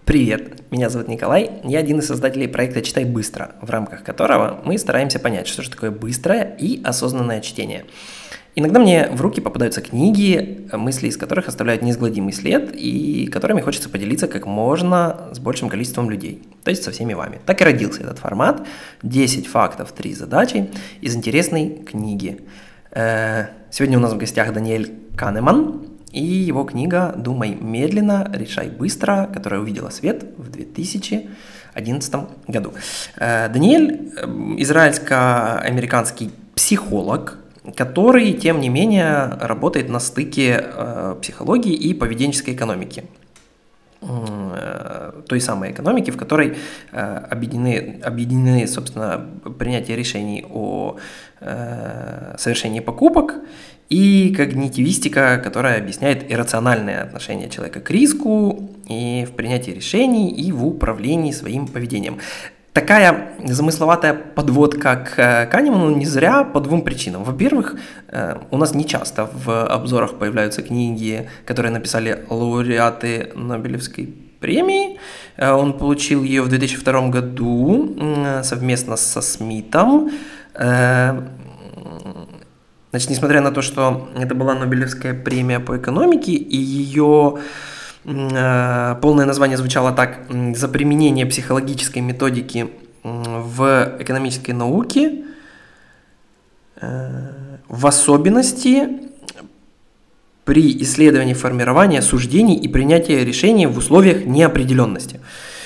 Привет, меня зовут Николай, я один из создателей проекта «Читай быстро», в рамках которого мы стараемся понять, что же такое быстрое и осознанное чтение. Иногда мне в руки попадаются книги, мысли из которых оставляют неизгладимый след и которыми хочется поделиться как можно с большим количеством людей, то есть со всеми вами. Так и родился этот формат «10 фактов, 3 задачи» из интересной книги. Сегодня у нас в гостях Даниэль Канеман и его книга «Думай медленно, решай быстро», которая увидела свет в 2011 году. Даниэль – израильско-американский психолог, который, тем не менее, работает на стыке психологии и поведенческой экономики. Той самой экономики, в которой объединены, собственно, принятие решений о совершении покупок и когнитивистика, которая объясняет иррациональное отношение человека к риску и в принятии решений, и в управлении своим поведением. Такая замысловатая подводка к Канеману не зря по двум причинам. Во-первых, у нас не часто в обзорах появляются книги, которые написали лауреаты Нобелевской премии. Он получил ее в 2002 году совместно со Смитом. Значит, несмотря на то, что это была Нобелевская премия по экономике, и ее полное название звучало так: «За применение психологической методики в экономической науке, в особенности при исследовании формирования суждений и принятия решений в условиях неопределенности».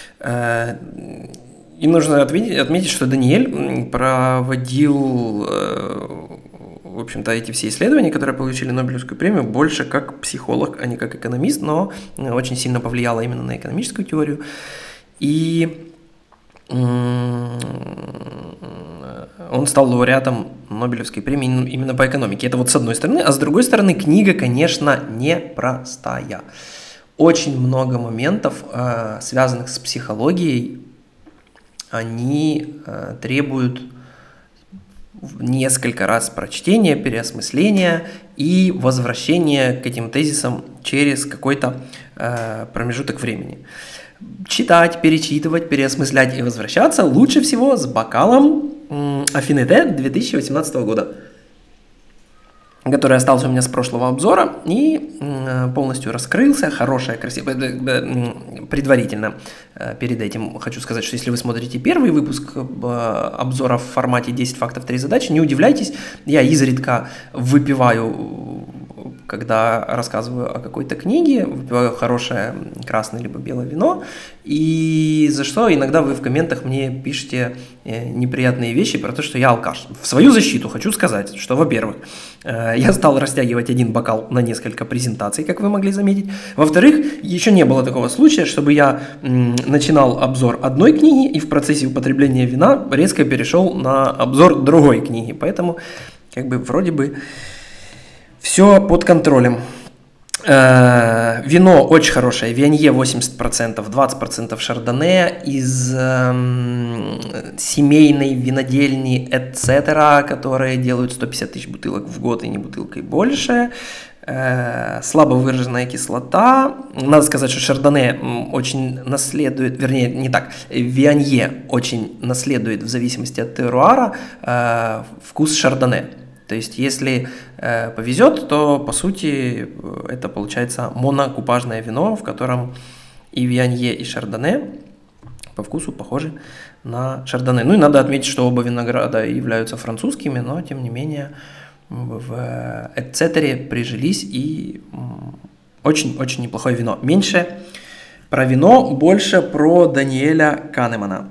И нужно отметить, что Даниэль проводил, в общем-то, эти все исследования, которые получили Нобелевскую премию, больше как психолог, а не как экономист, но очень сильно повлияло именно на экономическую теорию. И он стал лауреатом Нобелевской премии именно по экономике. Это вот с одной стороны. А с другой стороны, книга, конечно, непростая. Очень много моментов, связанных с психологией, они требуют несколько раз прочтения, переосмысления и возвращения к этим тезисам через какой-то промежуток времени. Читать, перечитывать, переосмыслять и возвращаться лучше всего с бокалом Аффинité 2018 года, который остался у меня с прошлого обзора и полностью раскрылся. Хорошая, красивая. Предварительно перед этим хочу сказать, что если вы смотрите первый выпуск обзора в формате 10 фактов, 3 задачи, не удивляйтесь, я изредка выпиваю, когда рассказываю о какой-то книге, выпиваю хорошее красное либо белое вино, и за что иногда вы в комментах мне пишете неприятные вещи про то, что я алкаш. В свою защиту хочу сказать, что, во-первых, я стал растягивать один бокал на несколько презентаций, как вы могли заметить. Во-вторых, еще не было такого случая, чтобы я начинал обзор одной книги и в процессе употребления вина резко перешел на обзор другой книги. Поэтому, как бы, вроде бы все под контролем. Вино очень хорошее, Вианье 80%, 20% шардоне из семейной винодельни etc., которые делают 150 тысяч бутылок в год и не бутылкой больше. Слабо выраженная кислота. Надо сказать, что шардоне очень наследует, вернее, не так, Вианье очень наследует в зависимости от теруара вкус шардоне. То есть, если повезет, то, по сути, это получается монокупажное вино, в котором и Вианье, и шардоне по вкусу похожи на шардоне. Ну и надо отметить, что оба винограда являются французскими, но, тем не менее, в Эцетере прижились, и очень-очень неплохое вино. Меньше про вино, больше про Даниэля Канемана.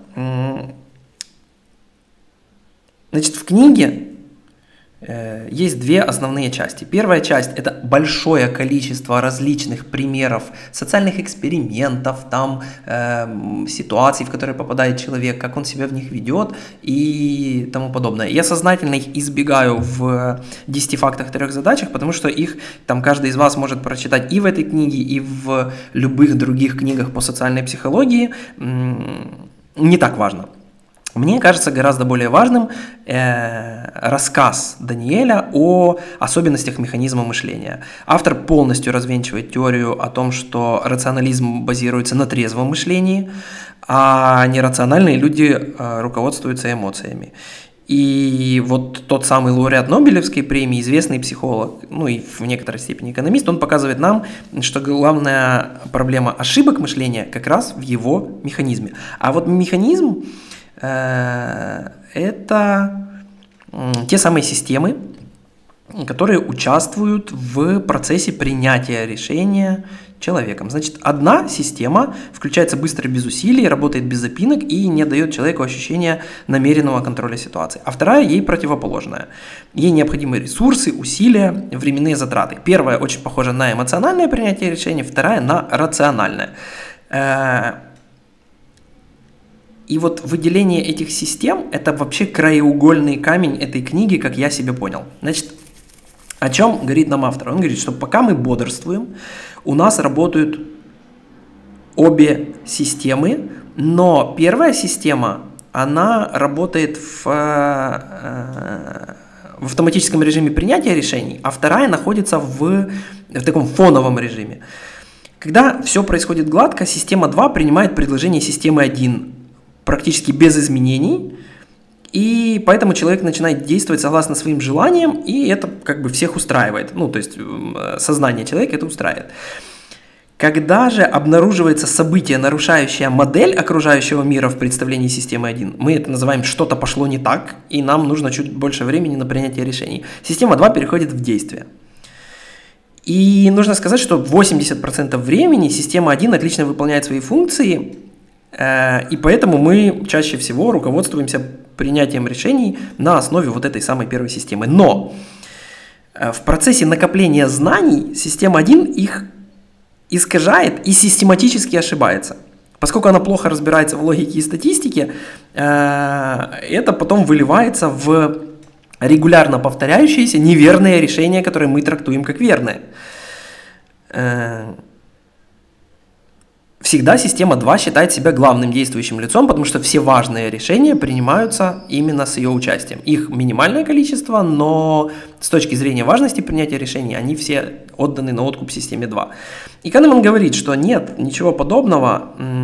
Значит, в книге есть две основные части. Первая часть – это большое количество различных примеров социальных экспериментов, там, ситуаций, в которые попадает человек, как он себя в них ведет и тому подобное. Я сознательно их избегаю в 10 фактах, 3 задачах, потому что их там каждый из вас может прочитать и в этой книге, и в любых других книгах по социальной психологии. Не так важно. Мне кажется гораздо более важным рассказ Даниэля о особенностях механизма мышления. Автор полностью развенчивает теорию о том, что рационализм базируется на трезвом мышлении, а нерациональные люди руководствуются эмоциями. И вот тот самый лауреат Нобелевской премии, известный психолог, ну и в некоторой степени экономист, он показывает нам, что главная проблема ошибок мышления как раз в его механизме. А вот механизм это те самые системы, которые участвуют в процессе принятия решения человеком. Значит, одна система включается быстро, без усилий, работает без запинок и не дает человеку ощущения намеренного контроля ситуации. А вторая ей противоположная. Ей необходимы ресурсы, усилия, временные затраты. Первая очень похожа на эмоциональное принятие решения, вторая на рациональное. И вот выделение этих систем – это вообще краеугольный камень этой книги, как я себе понял. Значит, о чем говорит нам автор? Он говорит, что пока мы бодрствуем, у нас работают обе системы, но первая система, она работает в автоматическом режиме принятия решений, а вторая находится в таком фоновом режиме. Когда все происходит гладко, система 2 принимает предложение системы 1 практически без изменений, и поэтому человек начинает действовать согласно своим желаниям, и это как бы всех устраивает. Ну, то есть сознание человека это устраивает. Когда же обнаруживается событие, нарушающее модель окружающего мира в представлении системы 1, мы это называем «что-то пошло не так», и нам нужно чуть больше времени на принятие решений. Система 2 переходит в действие. И нужно сказать, что 80% времени система 1 отлично выполняет свои функции, и поэтому мы чаще всего руководствуемся принятием решений на основе вот этой самой первой системы. Но в процессе накопления знаний система 1 их искажает и систематически ошибается. Поскольку она плохо разбирается в логике и статистике, это потом выливается в регулярно повторяющиеся неверные решения, которые мы трактуем как верные. Всегда система 2 считает себя главным действующим лицом, потому что все важные решения принимаются именно с ее участием. Их минимальное количество, но с точки зрения важности принятия решений, они все отданы на откуп системе 2. И Канеман говорит, что нет, ничего подобного,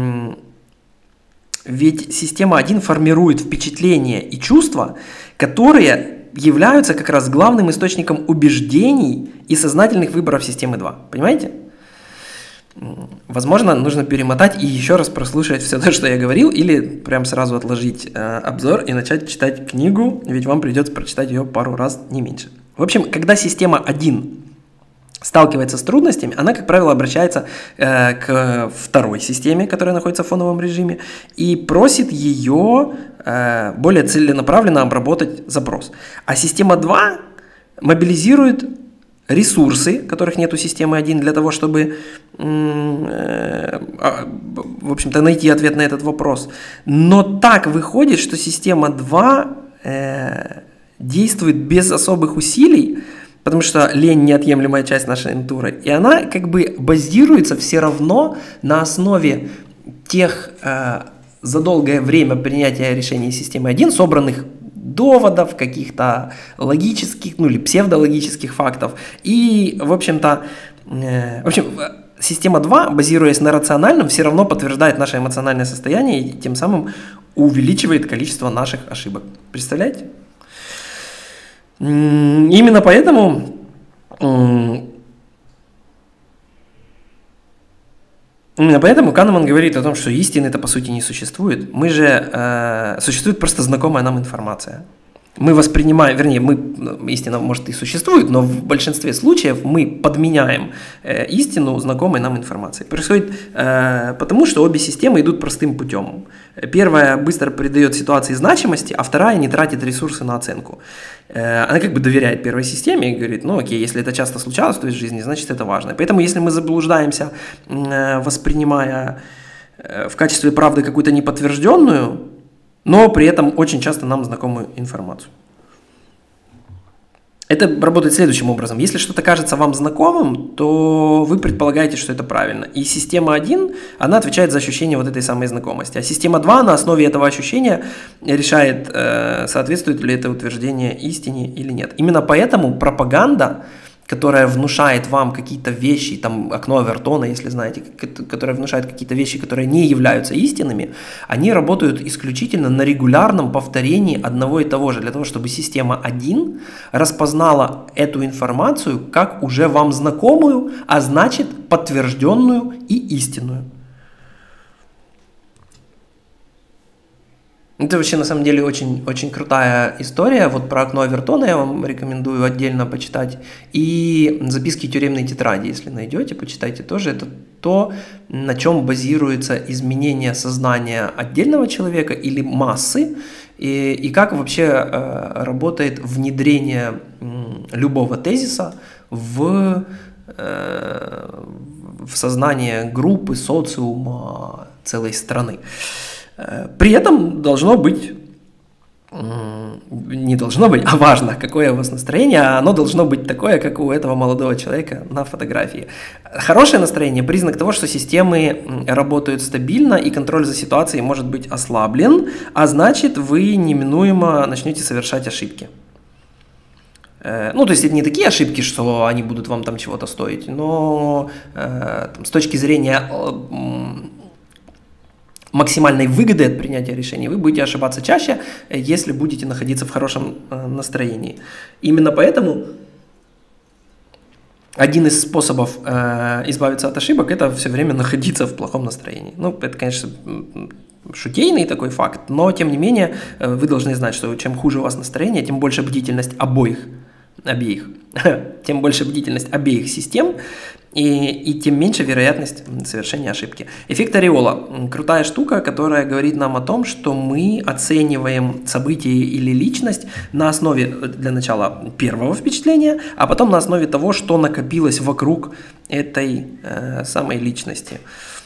ведь система 1 формирует впечатления и чувства, которые являются как раз главным источником убеждений и сознательных выборов системы 2. Понимаете? Возможно, нужно перемотать и еще раз прослушать все то, что я говорил, или прям сразу отложить обзор и начать читать книгу, ведь вам придется прочитать ее пару раз, не меньше. В общем, когда система 1 сталкивается с трудностями, она, как правило, обращается к второй системе, которая находится в фоновом режиме, и просит ее более целенаправленно обработать запрос. А система 2 мобилизирует ресурсы, которых нет у системы 1, для того, чтобы, в общем-то, найти ответ на этот вопрос. Но так выходит, что система 2 действует без особых усилий, потому что лень – неотъемлемая часть нашей натуры, и она как бы базируется все равно на основе тех за долгое время принятия решений системы 1, собранных доводов, каких-то логических, ну или псевдологических фактов. И, в общем-то, система 2, базируясь на рациональном, все равно подтверждает наше эмоциональное состояние и тем самым увеличивает количество наших ошибок. Представляете? Именно поэтому Канеман говорит о том, что истины-то по сути не существует. Существует просто знакомая нам информация. Мы воспринимаем, истина может и существует, но в большинстве случаев мы подменяем истину знакомой нам информацией. Происходит потому, что обе системы идут простым путем. Первая быстро придает ситуации значимости, а вторая не тратит ресурсы на оценку. Она как бы доверяет первой системе и говорит, ну окей, если это часто случалось в твоей жизни, значит это важно. Поэтому если мы заблуждаемся, воспринимая в качестве правды какую-то неподтвержденную, но при этом очень часто нам знакомую информацию. Это работает следующим образом. Если что-то кажется вам знакомым, то вы предполагаете, что это правильно. И система 1, она отвечает за ощущение вот этой самой знакомости. А система 2 на основе этого ощущения решает, соответствует ли это утверждение истине или нет. Именно поэтому пропаганда, которая внушает вам какие-то вещи, там окно Авертона, если знаете, которая внушает какие-то вещи, которые не являются истинными, они работают исключительно на регулярном повторении одного и того же, для того, чтобы система 1 распознала эту информацию как уже вам знакомую, а значит подтвержденную и истинную. Это вообще на самом деле очень, очень крутая история. Вот про окно Авертона я вам рекомендую отдельно почитать. И записки тюремной тетради, если найдете, почитайте тоже. Это то, на чем базируется изменение сознания отдельного человека или массы, и как вообще работает внедрение любого тезиса в сознание группы, социума, целой страны. При этом должно быть, не должно быть, а важно, какое у вас настроение, а оно должно быть такое, как у этого молодого человека на фотографии. Хорошее настроение – признак того, что системы работают стабильно и контроль за ситуацией может быть ослаблен, а значит, вы неминуемо начнете совершать ошибки. Ну, то есть это не такие ошибки, что они будут вам там чего-то стоить, но там, с точки зрения максимальной выгоды от принятия решений вы будете ошибаться чаще, если будете находиться в хорошем настроении. Именно поэтому один из способов избавиться от ошибок – это все время находиться в плохом настроении. Ну, это, конечно, шутейный такой факт, но, тем не менее, вы должны знать, что чем хуже у вас настроение, тем больше бдительность тем больше бдительность обеих систем, и тем меньше вероятность совершения ошибки. Эффект ореола – крутая штука, которая говорит нам о том, что мы оцениваем событие или личность на основе, для начала, первого впечатления, а потом на основе того, что накопилось вокруг этой самой личности.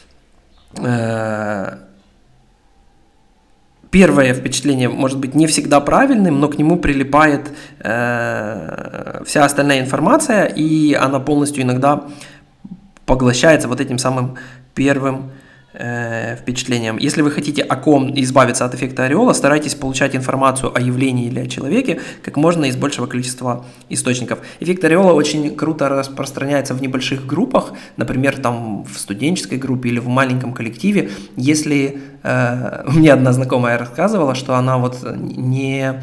Первое впечатление может быть не всегда правильным, но к нему прилипает вся остальная информация, и она полностью иногда поглощается вот этим самым первым впечатлением. Если вы хотите избавиться от эффекта ореола, старайтесь получать информацию о явлении или о человеке как можно из большего количества источников. Эффект ореола очень круто распространяется в небольших группах, например, там в студенческой группе или в маленьком коллективе. Если мне одна знакомая рассказывала, что она вот не...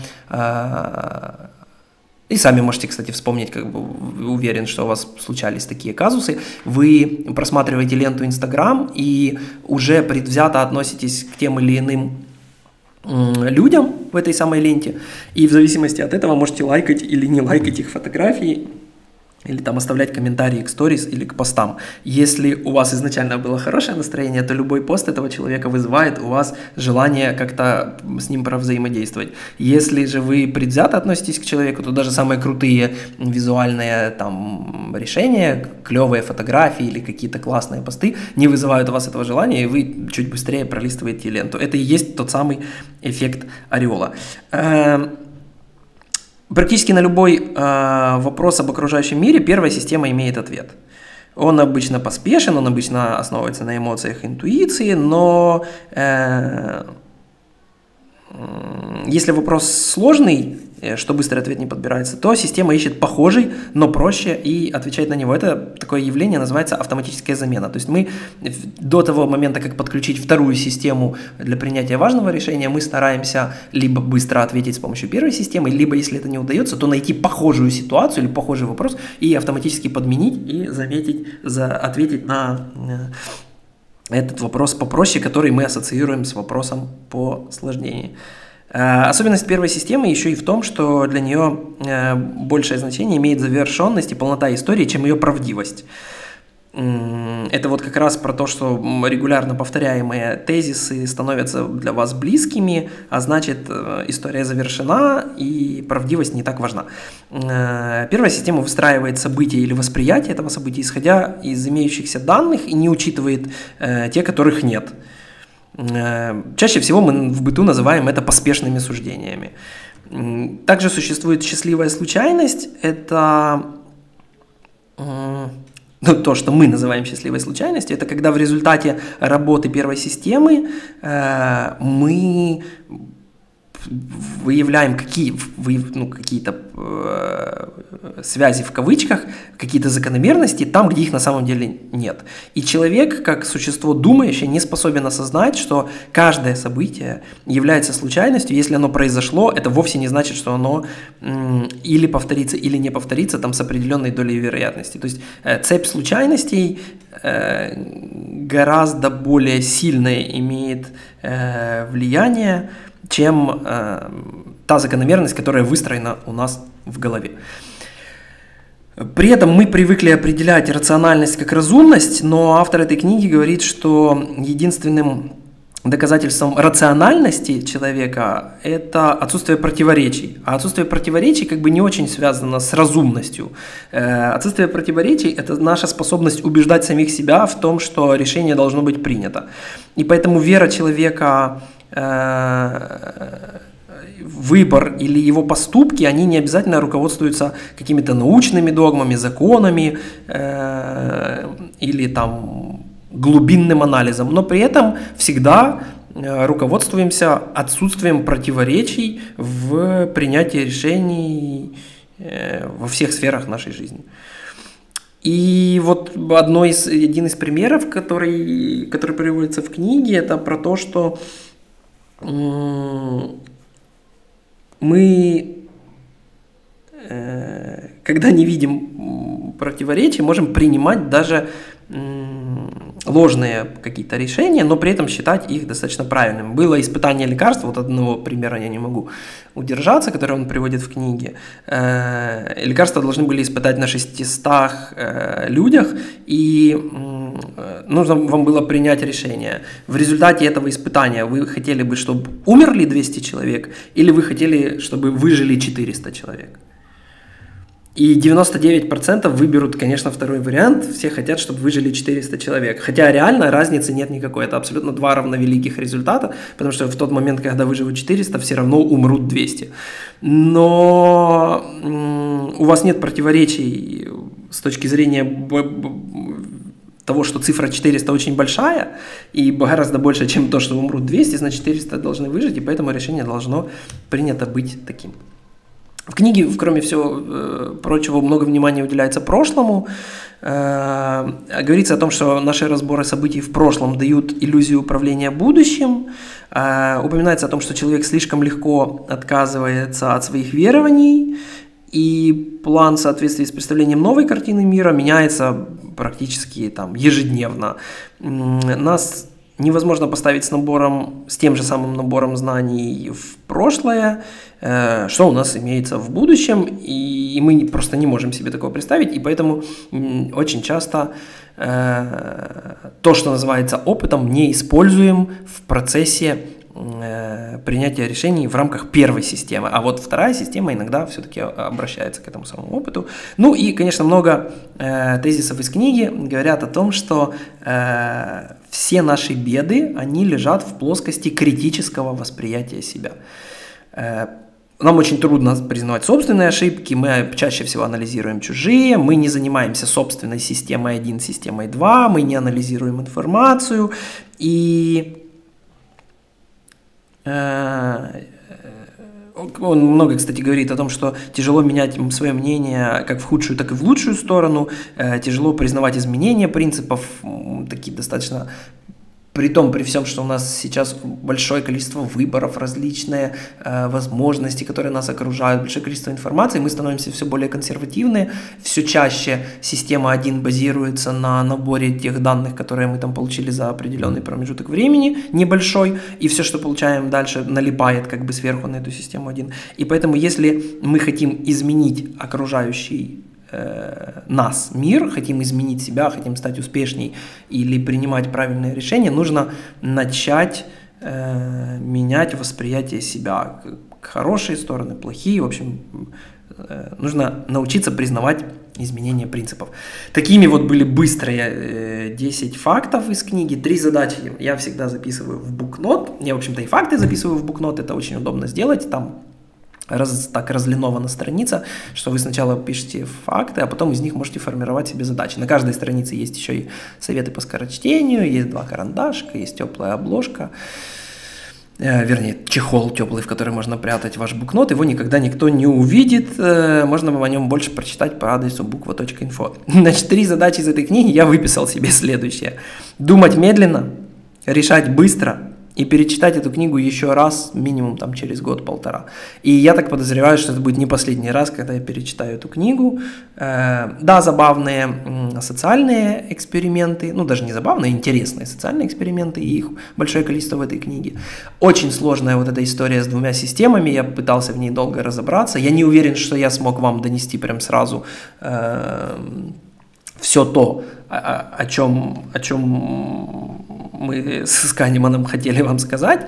И сами можете, кстати, вспомнить, как бы уверен, что у вас случались такие казусы. Вы просматриваете ленту Instagram и уже предвзято относитесь к тем или иным людям в этой самой ленте. И в зависимости от этого можете лайкать или не лайкать их фотографии, или там оставлять комментарии к сторис или к постам. Если у вас изначально было хорошее настроение, то любой пост этого человека вызывает у вас желание как-то с ним провзаимодействовать. Если же вы предвзято относитесь к человеку, то даже самые крутые визуальные там решения, клевые фотографии или какие-то классные посты не вызывают у вас этого желания, и вы чуть быстрее пролистываете ленту. Это и есть тот самый эффект ореола. Практически на любой вопрос об окружающем мире первая система имеет ответ. Он обычно поспешен, он обычно основывается на эмоциях, интуиции, но если вопрос сложный, что быстрый ответ не подбирается, то система ищет похожий, но проще и отвечает на него. Это такое явление называется автоматическая замена. То есть мы до того момента, как подключить вторую систему для принятия важного решения, мы стараемся либо быстро ответить с помощью первой системы, либо, если это не удается, то найти похожую ситуацию или похожий вопрос и автоматически подменить и ответить на этот вопрос попроще, который мы ассоциируем с вопросом посложнее. Особенность первой системы еще и в том, что для нее большее значение имеет завершенность и полнота истории, чем ее правдивость. Это вот как раз про то, что регулярно повторяемые тезисы становятся для вас близкими, а значит, история завершена и правдивость не так важна. Первая система выстраивает события или восприятие этого события, исходя из имеющихся данных и не учитывает те, которых нет. Чаще всего мы в быту называем это поспешными суждениями. Также существует счастливая случайность. Это то, что мы называем счастливой случайностью, это когда в результате работы первой системы мы выявляем какие-то связи в кавычках, какие-то закономерности там, где их на самом деле нет. И человек, как существо думающее, не способен осознать, что каждое событие является случайностью. Если оно произошло, это вовсе не значит, что оно или повторится, или не повторится там, с определенной долей вероятности. То есть цепь случайностей гораздо более сильное имеет влияние, чем та закономерность, которая выстроена у нас в голове. При этом мы привыкли определять рациональность как разумность, но автор этой книги говорит, что единственным доказательством рациональности человека – это отсутствие противоречий. А отсутствие противоречий как бы не очень связано с разумностью. Отсутствие противоречий – это наша способность убеждать самих себя в том, что решение должно быть принято. И поэтому вера человека, выбор или его поступки, они не обязательно руководствуются какими-то научными догмами, законами или там глубинным анализом, но при этом всегда руководствуемся отсутствием противоречий в принятии решений во всех сферах нашей жизни. И вот один из примеров, который приводится в книге, это про то, что мы, когда не видим противоречий, можем принимать даже ложные какие-то решения, но при этом считать их достаточно правильными. Было испытание лекарства, вот одного примера я не могу удержаться, который он приводит в книге. Лекарства должны были испытать на 600 людях, и нужно вам было принять решение. В результате этого испытания вы хотели бы, чтобы умерли 200 человек, или вы хотели, чтобы выжили 400 человек? И 99% выберут, конечно, второй вариант. Все хотят, чтобы выжили 400 человек. Хотя реально разницы нет никакой. Это абсолютно два равновеликих результата, потому что в тот момент, когда выживут 400, все равно умрут 200. Но у вас нет противоречий с точки зрения того, что цифра 400 очень большая и гораздо больше, чем то, что умрут 200, значит 400 должны выжить, и поэтому решение должно принято быть таким. В книге, кроме всего прочего, много внимания уделяется прошлому. Говорится о том, что наши разборы событий в прошлом дают иллюзию управления будущим. Упоминается о том, что человек слишком легко отказывается от своих верований, и план в соответствии с представлением новой картины мира меняется практически там, ежедневно. Нас невозможно поставить с тем же самым набором знаний в прошлое, что у нас имеется в будущем, и мы просто не можем себе такого представить, и поэтому очень часто то, что называется опытом, не используем в процессе принятия решений в рамках первой системы. А вот вторая система иногда все-таки обращается к этому самому опыту. Ну и, конечно, много тезисов из книги говорят о том, что все наши беды, они лежат в плоскости критического восприятия себя. Нам очень трудно признавать собственные ошибки, мы чаще всего анализируем чужие, мы не занимаемся собственной системой 1, системой 2, мы не анализируем информацию, и он много, кстати, говорит о том, что тяжело менять свое мнение как в худшую, так и в лучшую сторону, тяжело признавать изменения принципов, такие достаточно... При всем, что у нас сейчас большое количество выборов, различные возможности, которые нас окружают, большое количество информации, мы становимся все более консервативны, все чаще система 1 базируется на наборе тех данных, которые мы там получили за определенный промежуток времени, небольшой, и все, что получаем дальше, налипает как бы сверху на эту систему 1. И поэтому, если мы хотим изменить окружающий нас, мир, хотим изменить себя, хотим стать успешней или принимать правильные решения, нужно начать менять восприятие себя. Хорошие стороны, плохие, в общем, нужно научиться признавать изменения принципов. Такими вот были быстрые 10 фактов из книги. 3 задачи я всегда записываю в букнот. Я, в общем-то, и факты записываю в букнот, это очень удобно сделать, там так разлинована страница, что вы сначала пишете факты, а потом из них можете формировать себе задачи. На каждой странице есть еще и советы по скорочтению, есть 2 карандашка, есть теплая обложка, вернее, чехол теплый, в который можно прятать ваш букнот, его никогда никто не увидит, можно о нем больше прочитать по адресу буква.инфо. Значит, 3 задачи из этой книги я выписал себе следующее. Думать медленно, решать быстро и перечитать эту книгу еще раз, минимум там через год-полтора. И я так подозреваю, что это будет не последний раз, когда я перечитаю эту книгу. Да, забавные социальные эксперименты, ну даже не забавные, интересные социальные эксперименты, и их большое количество в этой книге. Очень сложная вот эта история с 2 системами, я пытался в ней долго разобраться. Я не уверен, что я смог вам донести прям сразу все то, о чем мы с Канеманом хотели вам сказать.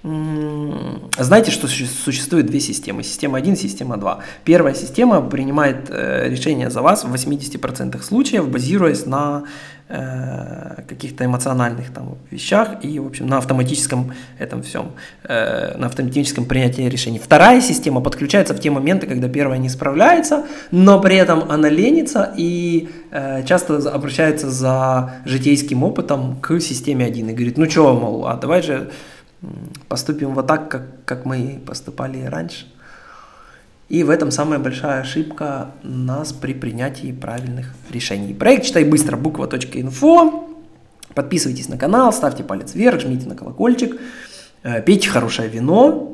Знаете, что существует 2 системы. Система 1, система 2. Первая система принимает решения за вас в 80% случаев, базируясь на каких-то эмоциональных там вещах и, в общем, на автоматическом этом всем, на автоматическом принятии решений. Вторая система подключается в те моменты, когда первая не справляется, но при этом она ленится и часто обращается за житейским опытом к системе 1 и говорит, ну что, мол, а давай же поступим вот так, как мы поступали раньше. И в этом самая большая ошибка нас при принятии правильных решений. Проект «Читай быстро» буква.инфо. Подписывайтесь на канал, ставьте палец вверх, жмите на колокольчик, пейте хорошее вино,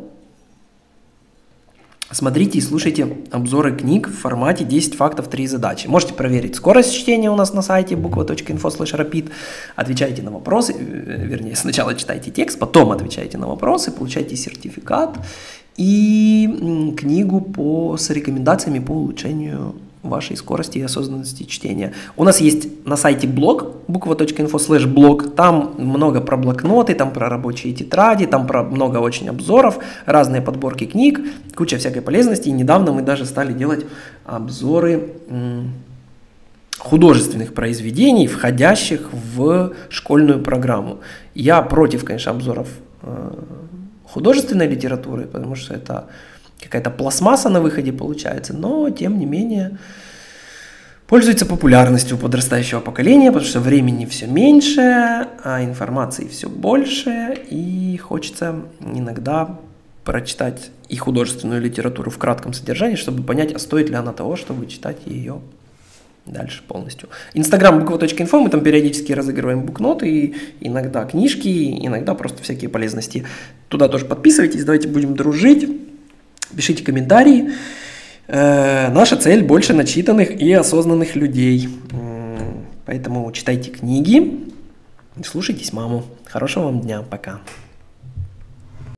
смотрите и слушайте обзоры книг в формате 10 фактов, 3 задачи. Можете проверить скорость чтения у нас на сайте буква.info/rapid. Отвечайте на вопросы, вернее, сначала читайте текст, потом отвечайте на вопросы, получайте сертификат и книгу с рекомендациями по улучшению вашей скорости и осознанности чтения. У нас есть на сайте блог буква.info/блог, там много про блокноты, там про рабочие тетради, там про много очень обзоров, разные подборки книг, куча всякой полезности. И недавно мы даже стали делать обзоры художественных произведений, входящих в школьную программу. Я против, конечно, обзоров художественной литературы, потому что это какая-то пластмасса на выходе получается, но, тем не менее, пользуется популярностью у подрастающего поколения, потому что времени все меньше, а информации все больше, и хочется иногда прочитать и художественную литературу в кратком содержании, чтобы понять, а стоит ли она того, чтобы читать ее дальше полностью. Инстаграм буква.инфо, мы там периодически разыгрываем букноты, иногда книжки, иногда просто всякие полезности. Туда тоже подписывайтесь, давайте будем дружить. Пишите комментарии. Наша цель – больше начитанных и осознанных людей. Поэтому читайте книги, слушайтесь маму. Хорошего вам дня. Пока.